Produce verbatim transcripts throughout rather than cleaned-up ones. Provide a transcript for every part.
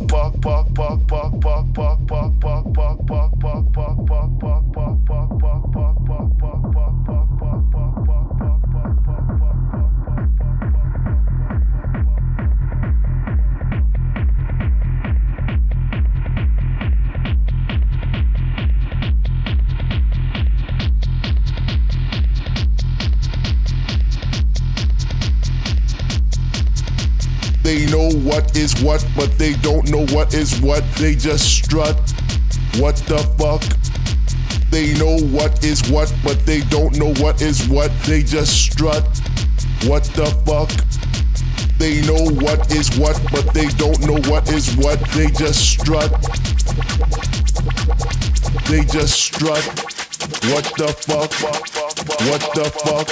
They know what is what, but they don't know what is what. They just strut. What the fuck? They know what is what, but they don't know what is what. They just strut. What the fuck? They know what is what, but they don't know what is what. They just strut. They just strut. What the fuck? What the fuck?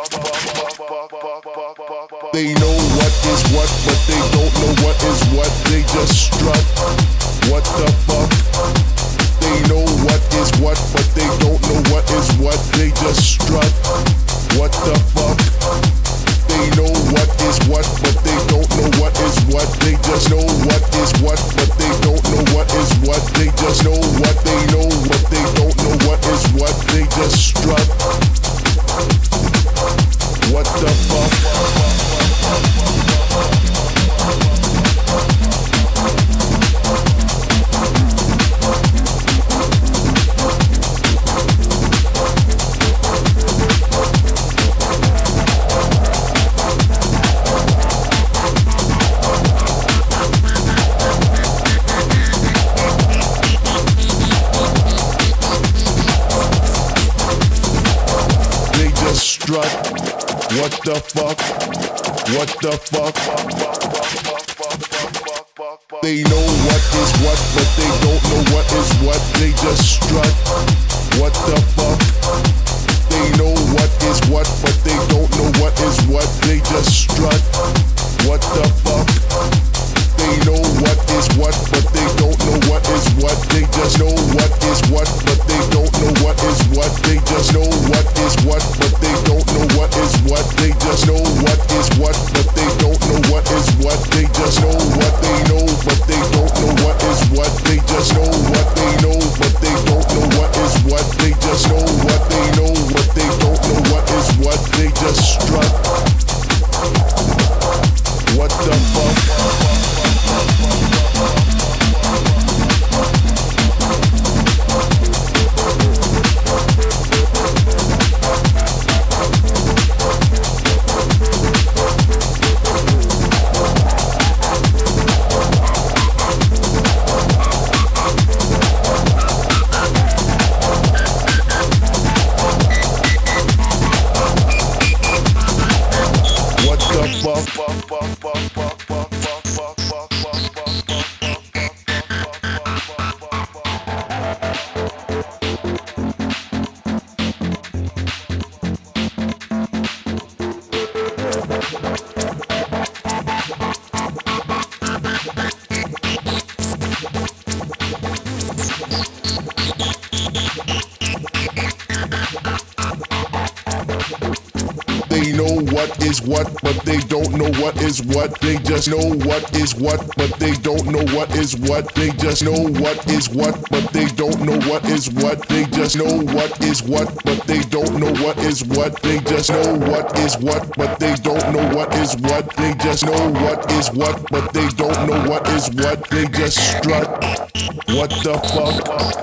They know what is what, but they don't know what is what. They just strut. What the fuck? They know what is what, but they don't know what is what. They just strut. What the fuck? They know what is what, but they don't know what is what. They just know what is what, but they don't know what is what. They just know what they know, but they don't know what is what. They just strut. What the fuck? Strut. What the fuck? What the fuck? They know what is what, but they don't know what is what. They just strut. What the fuck? They know what is what, but they don't know what is what. They just strut. What the fuck? They know what is what, but they don't know what is what. They just know what is what, but they don't know what is what. They just know what is what, but they don't know what is what. They just know what is what, but they don't know what is what. They just know what they know, but they don't know what is what. They just know what they know, but they don't know what is what. They just know what they know, but they don't know what is what. They just strut. What the fuck? They know what is what, but they don't know what is what. They just know what is what, but they don't know what is what. They just know what is what, but they don't know what is what. They just know what is what, but they don't know what is what. They just know what is what, but they don't know what is what. They just know what is what, but they don't know what is what. They just strut. What the fuck?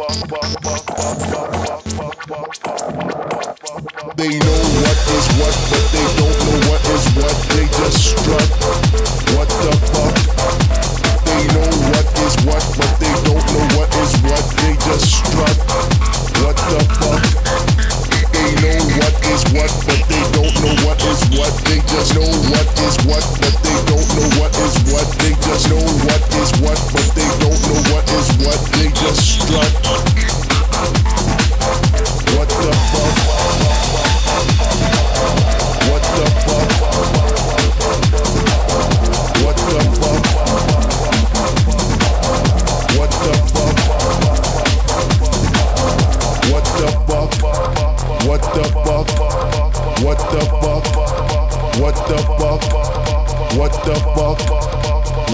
They know what is what, but they don't know what is what. They just strut. What the fuck? They know what is what, but they don't know what is what. They just strut. What the fuck? They know what is what, but they don't know what is what. They just know what is what, but they don't know what is what. They just know what is what, but they don't know what is what. They just strut. What the fuck? What the fuck? What the fuck? What the fuck? What the fuck? What the fuck? What the fuck? What the fuck? What the fuck?